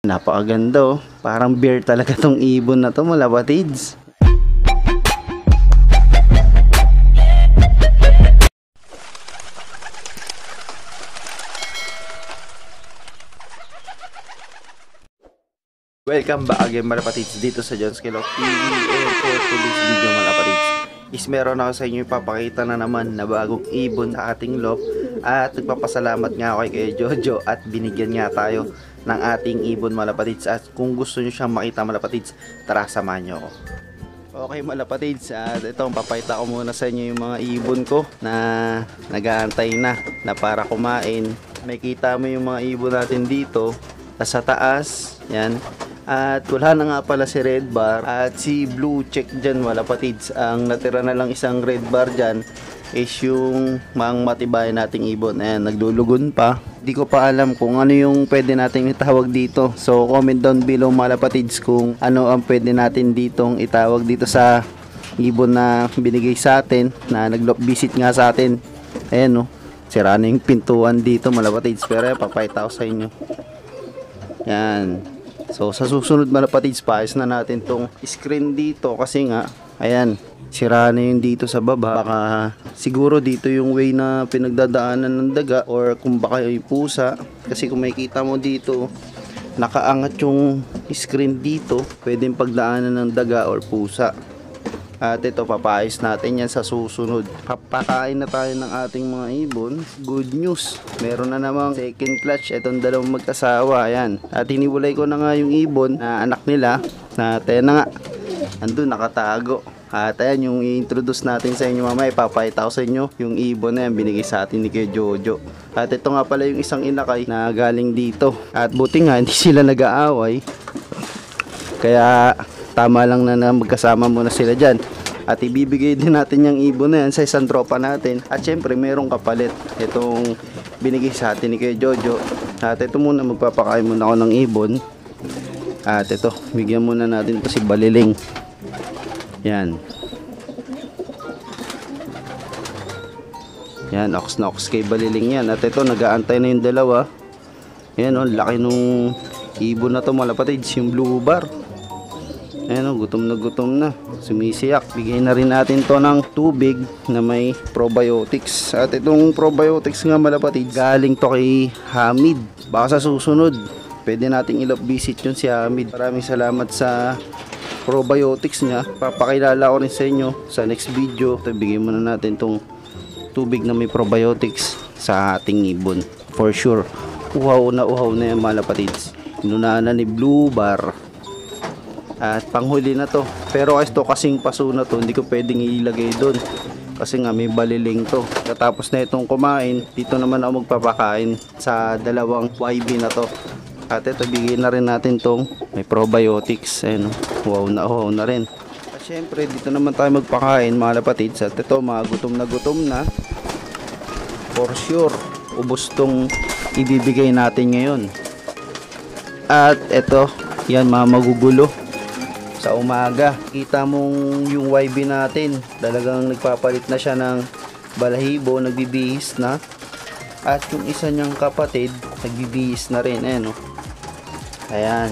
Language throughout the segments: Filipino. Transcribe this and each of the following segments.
Napakaganda oh. Parang bear talaga tong ibon na to mga kapatids. Welcome back again mga kapatids dito sa John's Kilok TV. And for today's video mga kapatids is meron ako sa inyo ipapakita na naman na bagong ibon sa ating loft. At nagpapasalamat nga ako kay Jojo at binigyan nga tayo ng ating ibon mga kapatids. At kung gusto nyo siyang makita mga kapatids, tara samahan nyo ako. Okay mga kapatids, at ito papakita ko muna sa inyo yung mga ibon ko na nag-aantay na para kumain. May kita mo yung mga ibon natin dito sa taas, yan. At wala na nga pala si red bar at si blue check dyan mga kapatids. Ang natira na lang isang red bar dyan is yung mga matibay nating ibon. Ayan, nagdulugon pa. Di ko pa alam kung ano yung pwede nating itawag dito. So comment down below mga kapatids kung ano ang pwede natin ditong itawag dito sa ibon na binigay sa atin, na nag-loft visit nga sa atin. Ayan no, sira na yung pintuan dito mga kapatids. Pero papakita ko sa inyo. Yan. So sa susunod mga kapatids, paayos na natin tong screen dito kasi nga ayan, sira na yung dito sa baba. Baka siguro dito yung way na pinagdadaanan ng daga or kung baka yung pusa. Kasi kung makikita mo dito, nakaangat yung screen dito, pwedeng pagdaanan ng daga or pusa. At ito, papaayos natin yan sa susunod. Papakain na tayo ng ating mga ibon. Good news, meron na namang second clutch itong dalawang mag-asawa. Ayan. At hiniwalay ko na nga yung ibon na anak nila, na tayo na nga, andun nakatago. At ayan yung i-introduce natin sa inyo mamaya. Ipapakita ko sa inyo yung ibon na yan binigay sa atin ni Kuya Jojo. At ito nga pala yung isang inakay na galing dito. At buti nga hindi sila nag-aaway, kaya tama lang na magkasama muna sila dyan. At ibibigay din natin yung ibon na yan sa isang tropa natin. At syempre merong kapalit itong binigay sa atin ni Kuya Jojo. At ito muna, magpapakain muna ako ng ibon. At ito, bigyan muna natin ito si Baliling. Yan. Yan, ox na ox kay Baliling yan. At ito, nag-aantay na yung dalawa. Yan o, laki nung ibon na to mga kapatids, yung blue bar. Ayan o, gutom na, sumisiyak. Bigay na rin natin to ng tubig na may probiotics. At itong probiotics nga mga kapatids, galing to kay Hamid. Baka sa susunod pwede nating i-love visit yun si Hamid. Maraming salamat sa probiotics niya. Papakilala ko rin sa inyo sa next video. Ito, bigay muna natin tong tubig na may probiotics sa ating ibon. For sure, uhaw na yan mga kapatids. Inunahan na ni blue bar. At panghuli na to. Pero ito kasing paso na to, hindi ko pwedeng ilagay doon kasi nga may Baliling to. Katapos na itong kumain, dito naman ako magpapakain sa dalawang YB na to. At ito, bigyan na rin natin tong may probiotics. Ayun, wow na rin. At syempre dito naman tayo magpakain mga kapatids. At ito, mga gutom na for sure, ubos tong ibibigay natin ngayon. At ito, yan mga magugulo. Sa umaga, kita mong yung YB natin, talagang nagpapalit na siya ng balahibo, nagbibihis na. At yung isa niyang kapatid, nagbibihis na rin. Ayan, oh. Ayan.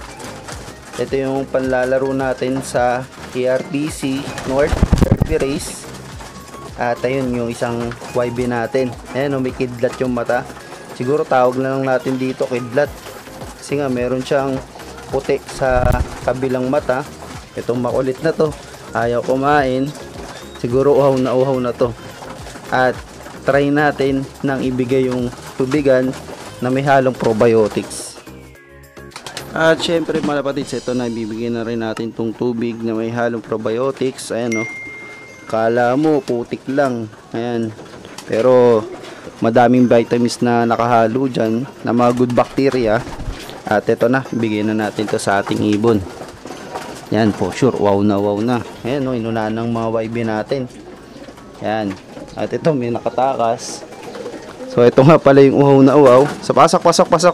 Ito yung panlalaro natin sa KRPC North Race. At ayun yung isang YB natin. Ayan, oh, may kidlat yung mata. Siguro tawag na lang natin dito kidlat, kasi nga meron siyang puti sa kabilang mata. Itong makulit na to, ayaw kumain. Siguro uhaw na to. At try natin nang ibigay yung tubigan na may halong probiotics. At syempre mga kapatids, ito na, ibibigay na rin natin tong tubig na may halong probiotics. Ayan o, kala mo putik lang, ayan, pero madaming vitamins na nakahalo dyan na mga good bacteria. At ito na, bigyan na natin to sa ating ibon. Yan, for sure, wow na. Ayan o, inunahan ng mga YB natin. Yan. At ito, may nakatakas. So ito nga pala yung uhaw na uhaw. So pasok.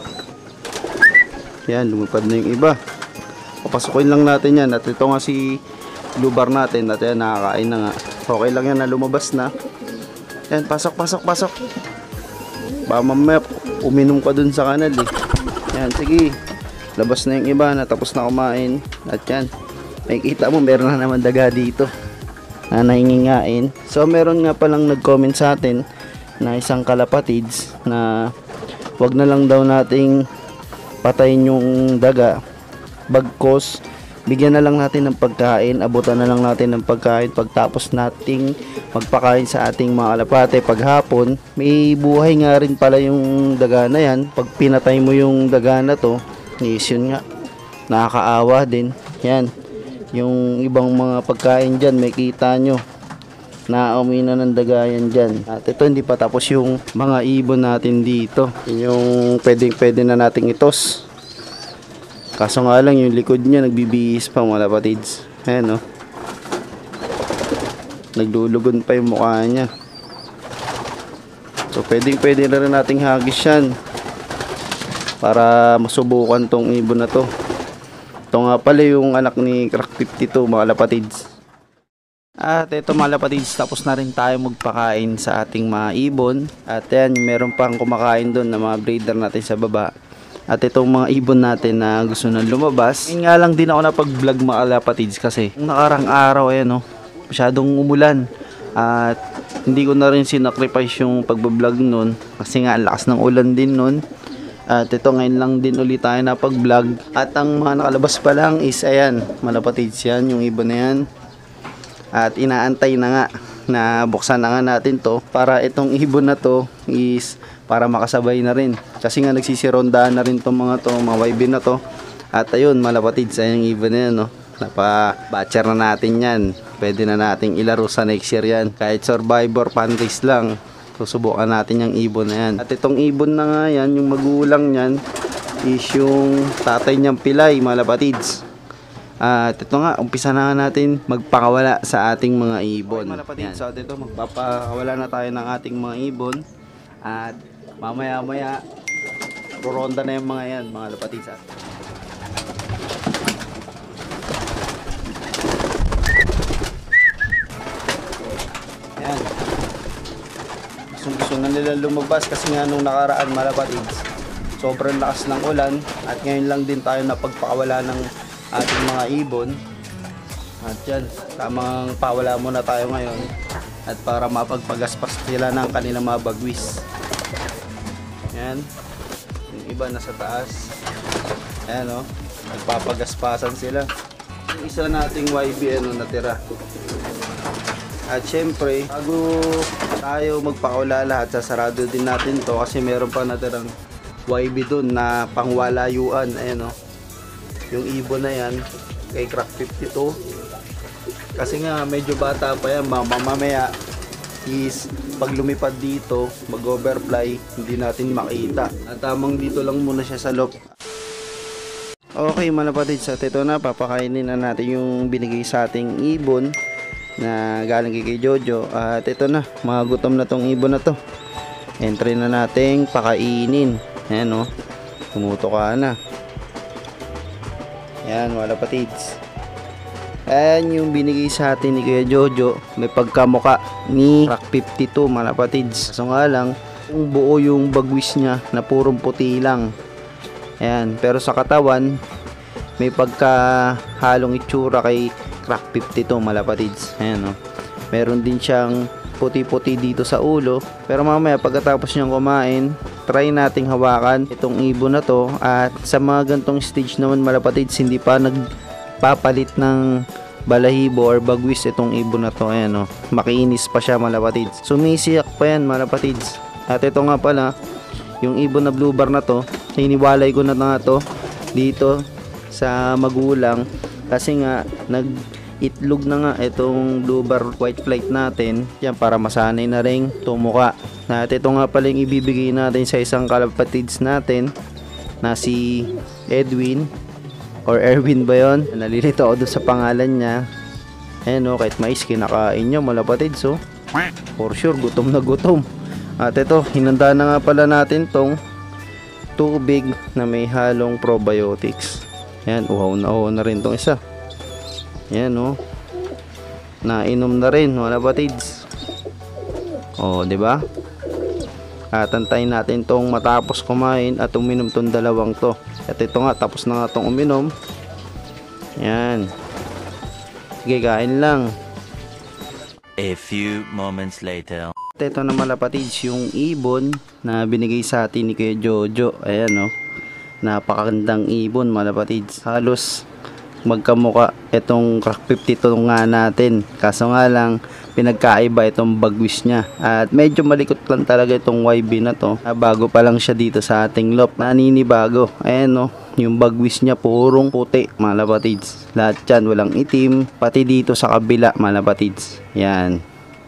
Yan, lumipad na yung iba. Papasukin lang natin yan. At ito nga si blue bar natin. At yan, nakakain na nga. Okay lang yan na lumabas na. Yan, pasok. Baka mamaya uminom ka dun sa kanal eh. Yan, sige. labas na yung iba na tapos na kumain. At yan, makikita mo meron na naman daga dito na nahingingain. So meron nga palang nag-comment sa atin na isang kalapatids na wag na lang daw nating patayin yung daga, bagkos bigyan na lang natin ng pagkain, abutan na lang natin ng pagkain pagtapos nating magpakain sa ating mga kalapate. Paghapon may buhay nga rin pala yung daga na yan. Pag pinatay mo yung daga na to, yun nga, nakakaawa din yan. Yung ibang mga pagkain dyan, may kita nyo naamoy na ng daga yan dyan. At ito, hindi pa tapos yung mga ibon natin dito. Yun yung pwede na nating itos. Kaso nga lang yung likod niya nagbibihis pa mga kapatids. Ayan o. Naglulugon pa yung mukha niya. So pwede na rin nating hagis yan para masubukan tong ibon na to. Ito nga pala yung anak ni Crack 52 mga kapatids. At ito mga kapatids, tapos na rin tayo magpakain sa ating mga ibon. At yan, meron pang kumakain doon na mga breeder natin sa baba. At itong mga ibon natin na gusto nang lumabas. Ngayon nga lang din ako napag-vlog mga kalapatids kasi yung nakarang araw ayan masyadong umulan. At hindi ko na rin sinacrifice yung pagbablog nun kasi nga lakas ng ulan din nun. At ito ngayon lang din ulit tayo napag-vlog. At ang mga nakalabas pa lang is ayan, malapatids yan, yung ibon na yan. At inaantay na nga na buksan na nga natin to para itong ibon na to is para makasabay na rin. Kasi nga nagsisirondaan na rin tong mga YB na to. At ayun, malapatid sa yung ibon na yan, no? Napa-batcher na natin yan. Pwede na nating ilaro sa next year yan. Kahit survivor, panrace lang. Susubukan natin yung ibon na yan. At itong ibon na nga yan, yung magulang yan, is yung tatay niyang pilay, malapatids. At ito nga, umpisa na nga natin magpakawala sa ating mga ibon. Okay, malapatids, so ito, magpapakawala na tayo ng ating mga ibon. At mamaya roronda na yung mga yan, mga lapatids. Yan. Gusto na nila lumabas kasi nga nung nakaraan mga lapatids, sobrang lakas ng ulan. At ngayon lang din tayo napagpakawala ng ating mga ibon. At yan, tamang pawala muna tayo ngayon. At para mapagpagaspas sila ng kanilang mga bagwis. Yan. Yung iba nasa taas. Ayan o. Nagpapagaspasan sila. Yung isa nating YB natira. At syempre, bago tayo magpakawala lahat, sasarado din natin to kasi meron pa natirang YB dun na pangwalayuan. Ayan o. Yung ibon na yan kay Crack 52. Kasi nga medyo bata pa yan, mamaya is pag lumipad dito, mag-overfly, hindi natin makita. At tamang dito lang muna siya sa loob. Okay mga kapatids, at ito na, papakainin na natin yung binigay sa ating ibon na galing kay Jojo. At ito na, mga gutom na tong ibon na to. Entry na nating pakainin. Ayan o, tumuto ka na. Yan mga kapatids. Ayan yung binigay sa atin ni Kuya Jojo. May pagkamuka ni Crack 52 mga kapatids. So nga lang, kung buo yung bagwis niya na purong puti lang. Ayan, pero sa katawan may pagkahalong itsura kay Crack 52 mga kapatids. Ayan o. Meron din siyang puti-puti dito sa ulo. Pero mamaya pagkatapos niyang kumain, try nating hawakan itong ibon na to. At sa mga gantong stage naman mga kapatids, hindi pa nagpapalit ng balahibo or bagwis itong ibon na to. Ayan o, makiinis pa siya mga kapatids. Sumisiyak pa yan mga kapatids. At ito nga pala, yung ibon na blue bar na to, hiniwalay ko na nga to dito sa magulang. Kasi nga nag-itlog na nga itong blue bar white flight natin. Yan, para masanay na rin tumuka. At ito nga pala yung ibibigay natin sa isang kalapatids natin na si Edwin or Erwin ba yun? Nalilito ako doon sa pangalan niya. Ayan o, kahit mais kinakain nyo malapatids o. For sure, gutom na gutom. At ito, hinanda na nga pala natin tong tubig na may halong probiotics. Ayan, uhaw na rin tong isa. Ayan o, nainom na rin malapatids. O, diba? At antayin natin tong matapos kumain at uminom tong dalawang to. At ito nga, tapos na nga tong uminom. Yan. Sige, kain lang. A few moments later. At ito na malapatids yung ibon na binigay sa atin ni Kuya Jojo. Ayan o. Napakagandang ibon malapatids. Halos magkamuka itong crack 52 nga natin. Kaso nga lang pinagkaiba itong bagwis niya. At medyo malikot lang talaga itong YB na to. Bago pa lang siya dito sa ating loft. Naninibago. Ayan o. Yung bagwis niya purong puti malapatids. Lahat yan walang itim. Pati dito sa kabila malapatids. Yan.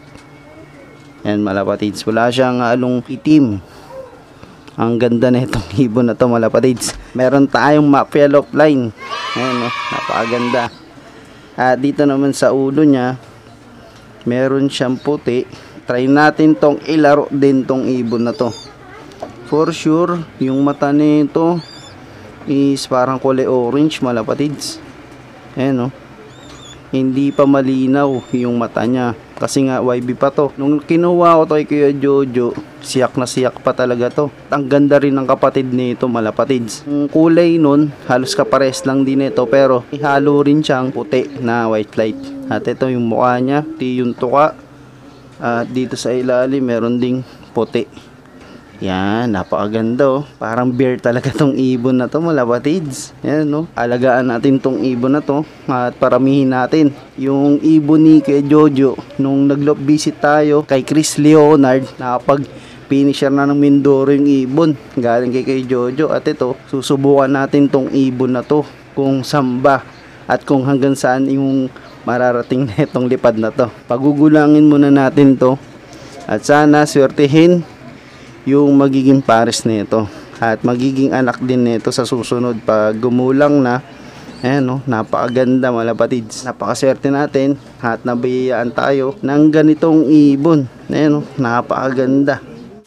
Yan malapatids. Wala siyang along itim. Ang ganda na itong ibon na to malapatids. Meron tayong mafia loft line. Ayan o, napakaganda. At dito naman sa ulo niya, meron siyang puti. Try natin tong ilaro din tong ibon na to. For sure, yung mata nito is parang kulay orange malapatids. Ayan o. Hindi pa malinaw yung mata niya. Kasi nga YB pa to. Nung kinuha ko to kay Kuya Jojo, siyak na siyak pa talaga to. Ang ganda rin ng kapatid nito malapatids. Yung kulay nun, halos kapares lang din ito. Pero ihalo rin siyang puti na white light. At ito yung mukha niya, puti yung tuka. At dito sa ilalim meron ding puti. Yan, napakaganda oh. Parang bear talaga tong ibon na to malapatids. Yan no. Alagaan natin tong ibon na to at paramihin natin. Yung ibon ni Kuya Jojo nung nag-loft visit tayo kay Chris Leonard, nakapag finisher na ng Mindoro yung ibon galing kay Kuya Jojo. At ito, susubukan natin tong ibon na to kung samba at kung hanggang saan yung mararating na itong lipad na to. Pagugulangin muna natin to at sana swertihin yung magiging pares nito at magiging anak din nito sa susunod pag gumulang na. Ayan no, napakaganda malapatids. Napakaswerte natin at nabiyayaan tayo ng ganitong ibon. Ayan no, napakaganda.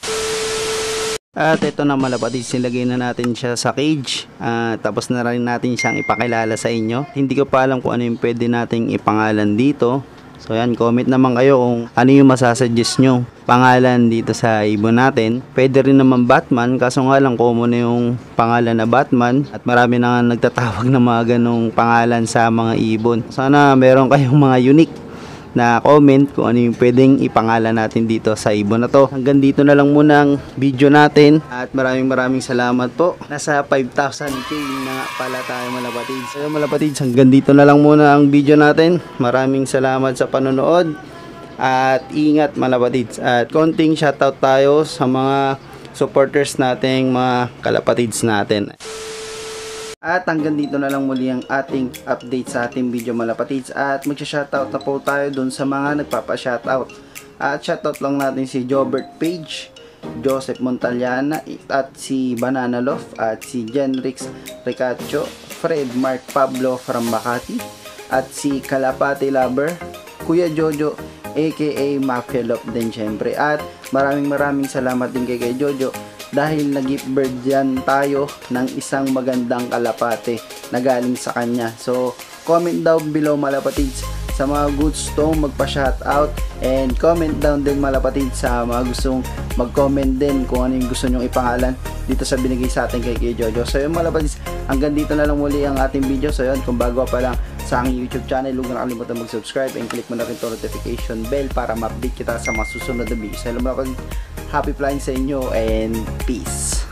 At ito na malapatids, silagay na natin siya sa cage. Tapos na rin natin siyang ipakilala sa inyo. Hindi ko pa alam kung ano yung pwede nating ipangalan dito. So yan, comment naman kayo kung ano yung masasuggest nyo pangalan dito sa ibon natin. Pwede rin naman Batman, kaso nga lang common na yung pangalan na Batman. At marami na nga nagtatawag ng mga ganong pangalan sa mga ibon. Sana meron kayong mga unique na comment kung ano yung pwedeng ipangalan natin dito sa ibon na to. Hanggang dito na lang muna ang video natin at maraming salamat po. Nasa 5,000k na nga pala tayo malapatids. So malapatids, hanggang dito na lang muna ang video natin. Maraming salamat sa panonood at ingat malapatids. At konting shoutout tayo sa mga supporters nating mga kalapatids natin. At hanggang dito na lang muli ang ating update sa ating video malapatids. At magsha-shoutout na po tayo dun sa mga nagpapa-shoutout. At shoutout lang natin si Jobert Page, Joseph Montaliana, at si Banana Love, at si Jenrix Ricaccio, Fred Mark Pablo from Makati, at si Kalapati Lover, Kuya Jojo aka Mafia Love din syempre. At maraming salamat din kay Jojo dahil nag-gift bird yan tayo ng isang magandang kalapate na galing sa kanya. So comment down below malapatids sa mga gustong magpa-shoutout, and comment down din malapatids sa mga gustong mag-comment din kung ano yung gusto nyong ipangalan dito sa binigay sa atin kay Jojo. So yun malapatids, hanggang dito na lang muli ang ating video. So yun, kung bago pa lang sa aking YouTube channel, huwag na nakalimutan mag-subscribe and click mo na rin ito notification bell para ma-update kita sa mga susunod na videos. Hello malapatids, happy flying sa inyo and peace.